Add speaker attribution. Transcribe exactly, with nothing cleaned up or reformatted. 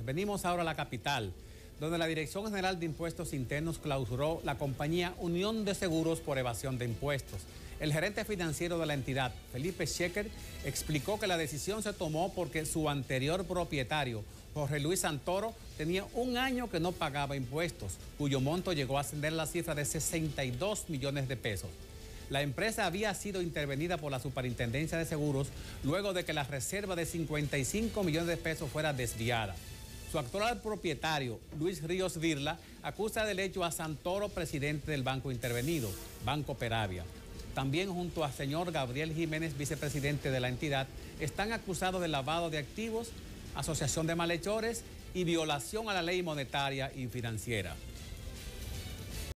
Speaker 1: Venimos ahora a la capital, donde la Dirección General de Impuestos Internos clausuró la compañía Unión de Seguros por evasión de impuestos. El gerente financiero de la entidad, Felipe Schecker, explicó que la decisión se tomó porque su anterior propietario, Jorge Luis Santoro, tenía un año que no pagaba impuestos, cuyo monto llegó a ascender la cifra de sesenta y dos millones de pesos. La empresa había sido intervenida por la Superintendencia de Seguros luego de que la reserva de cincuenta y cinco millones de pesos fuera desviada. Su actual propietario, Luis Ríos Virla, acusa del hecho a Santoro, presidente del banco intervenido, Banco Peravia. También junto al señor Gabriel Jiménez, vicepresidente de la entidad, están acusados de lavado de activos, asociación de malhechores y violación a la ley monetaria y financiera.